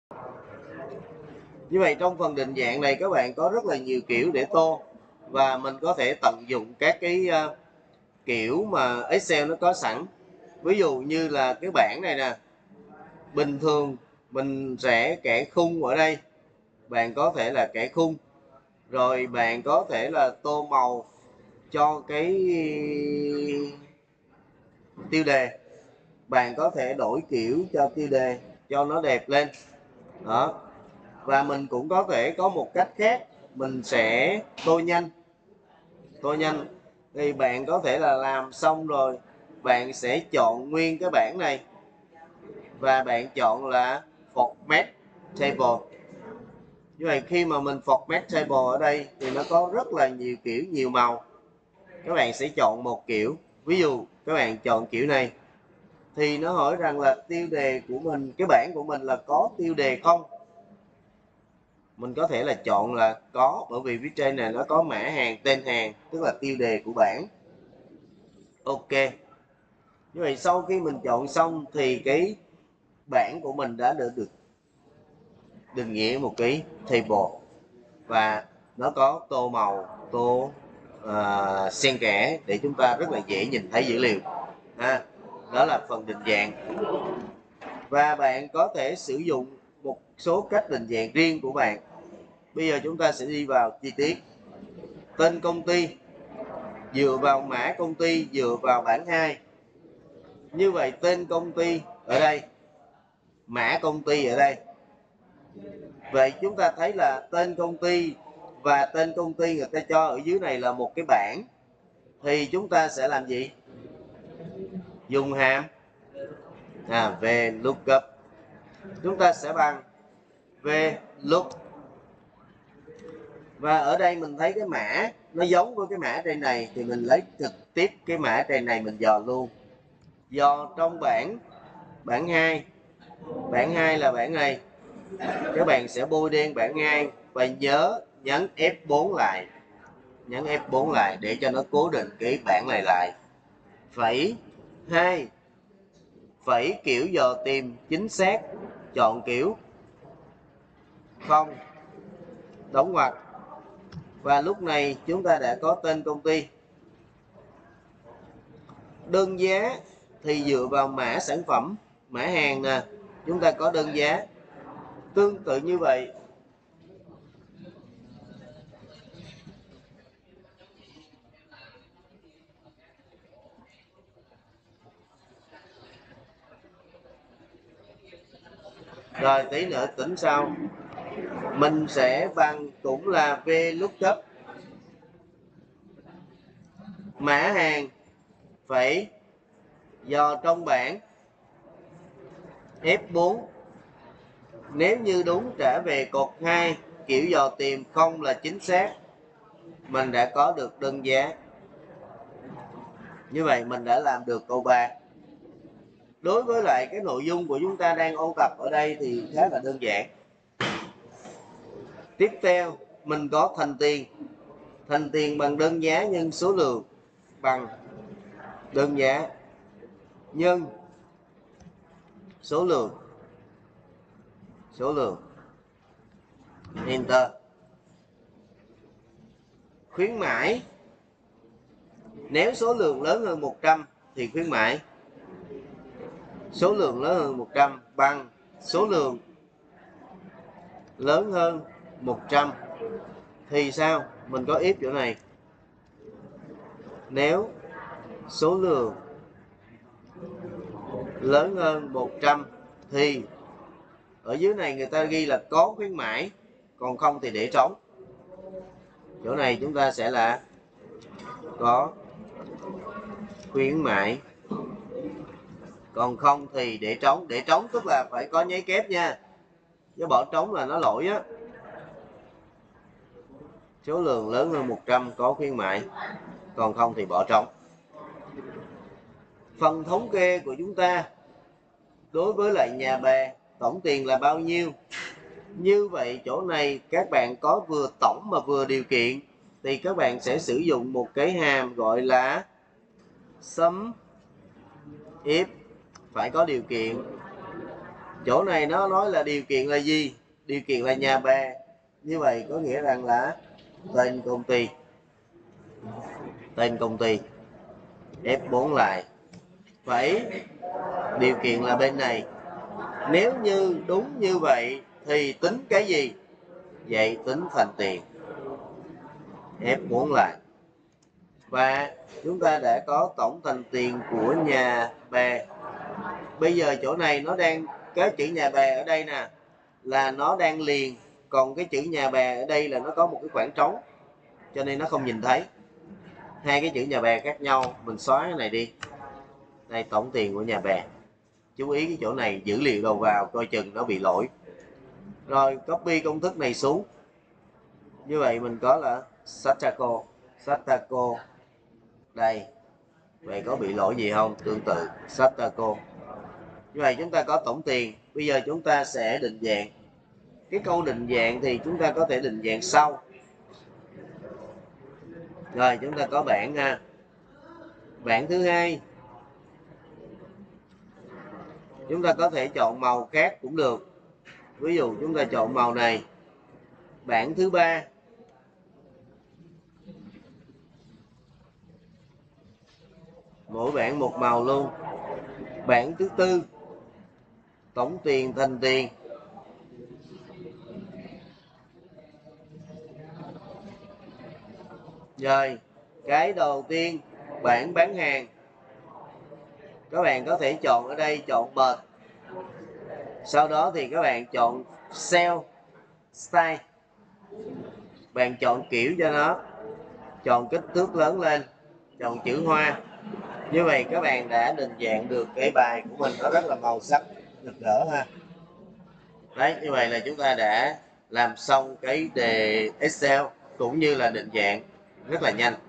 Như vậy trong phần định dạng này các bạn có rất là nhiều kiểu để tô, và mình có thể tận dụng các cái kiểu mà Excel nó có sẵn. Ví dụ như là cái bảng này nè, bình thường mình sẽ kẻ khung ở đây, bạn có thể là kẻ khung, rồi bạn có thể là tô màu cho cái tiêu đề, bạn có thể đổi kiểu cho tiêu đề cho nó đẹp lên đó. Và mình cũng có thể có một cách khác, mình sẽ tô nhanh. Thì bạn có thể là làm xong rồi bạn sẽ chọn nguyên cái bảng này và bạn chọn là format table. Như vậy khi mà mình format table ở đây thì nó có rất là nhiều kiểu, nhiều màu. Các bạn sẽ chọn một kiểu, ví dụ các bạn chọn kiểu này thì nó hỏi rằng là tiêu đề của mình, cái bảng của mình là có tiêu đề không. Mình có thể là chọn là có, bởi vì phía trên này nó có mã hàng, tên hàng, tức là tiêu đề của bảng. Ok. Như vậy sau khi mình chọn xong thì cái bảng của mình đã được định nghĩa một cái table, và nó có tô màu, tô xen kẽ để chúng ta rất là dễ nhìn thấy dữ liệu. Đó là phần định dạng. Và bạn có thể sử dụng một số cách định dạng riêng của bạn. Bây giờ chúng ta sẽ đi vào chi tiết. Tên công ty dựa vào mã công ty, dựa vào bảng 2. Như vậy tên công ty ở đây, mã công ty ở đây. Vậy chúng ta thấy là tên công ty và tên công ty người ta cho ở dưới này là một cái bảng, thì chúng ta sẽ làm gì? Dùng hàm VLOOKUP. Chúng ta sẽ bằng VLOOK. Và ở đây mình thấy cái mã nó giống với cái mã trên này thì mình lấy trực tiếp cái mã trên này mình dò luôn. Do trong bảng 2 là bảng này, các bạn sẽ bôi đen bảng 2 và nhớ nhấn F4 lại, để cho nó cố định cái bảng này lại. Phẩy 2, phẩy kiểu dò tìm chính xác, chọn kiểu không, đóng ngoặc. Và lúc này chúng ta đã có tên công ty. Đơn giá thì dựa vào mã sản phẩm, mã hàng nè, chúng ta có đơn giá. Tương tự như vậy, rồi tí nữa tính sau mình sẽ bằng cũng là VLOOKUP, mã hàng phẩy dò trong bảng F4. Nếu như đúng trả về cột 2, kiểu dò tìm không là chính xác, mình đã có được đơn giá. Như vậy mình đã làm được câu 3. Đối với lại cái nội dung của chúng ta đang ôn tập ở đây thì khá là đơn giản. Tiếp theo mình có thành tiền. Thành tiền bằng đơn giá nhân số lượng bằng đơn giá nhân số lượng. Enter. Khuyến mãi, nếu số lượng lớn hơn 100 thì khuyến mãi. Số lượng lớn hơn 100 bằng số lượng lớn hơn 100 thì sao? Mình có if chỗ này. Nếu số lượng lớn hơn 100 thì ở dưới này người ta ghi là có khuyến mãi, còn không thì để trống. Chỗ này chúng ta sẽ là có khuyến mãi, còn không thì để trống. Để trống tức là phải có nháy kép nha, chứ bỏ trống là nó lỗi á. Số lượng lớn hơn 100 có khuyến mãi, còn không thì bỏ trống. Phần thống kê của chúng ta đối với lại nhà bè, tổng tiền là bao nhiêu? Như vậy chỗ này các bạn có vừa tổng mà vừa điều kiện, thì các bạn sẽ sử dụng một cái hàm gọi là sum if, phải có điều kiện. Chỗ này nó nói là điều kiện là gì? Điều kiện là nhà bè. Như vậy có nghĩa rằng là tên công ty. Tên công ty. F4 lại. Phải điều kiện là bên này. Nếu như đúng như vậy thì tính cái gì? Vậy tính thành tiền. F4 lại. Và chúng ta đã có tổng thành tiền của nhà bè. Bây giờ chỗ này nó đang, cái chữ nhà bè ở đây nè là nó đang liền, còn cái chữ nhà bè ở đây là nó có một cái khoảng trống, cho nên nó không nhìn thấy. Hai cái chữ nhà bè khác nhau, mình xóa cái này đi. Đây, tổng tiền của nhà bè. Chú ý cái chỗ này, dữ liệu đầu vào coi chừng nó bị lỗi. Rồi copy công thức này xuống. Như vậy mình có là Satako đây. Vậy có bị lỗi gì không? Tương tự Satako. Như vậy chúng ta có tổng tiền. Bây giờ chúng ta sẽ định dạng. Cái câu định dạng thì chúng ta có thể định dạng sau. Rồi chúng ta có bảng ha. Bảng thứ hai, chúng ta có thể chọn màu khác cũng được. Ví dụ chúng ta chọn màu này. Bảng thứ ba, mỗi bảng một màu luôn. Bảng thứ tư, tổng tiền thành tiền. Rồi cái đầu tiên, bảng bán hàng. Các bạn có thể chọn ở đây, chọn bệt. Sau đó thì các bạn chọn Sell Style. Bạn chọn kiểu cho nó, chọn kích thước lớn lên, chọn chữ hoa. Như vậy các bạn đã định dạng được cái bài của mình, nó rất là màu sắc rực rỡ ha. Đấy, như vậy là chúng ta đã làm xong cái đề Excel cũng như là định dạng rất là nhanh.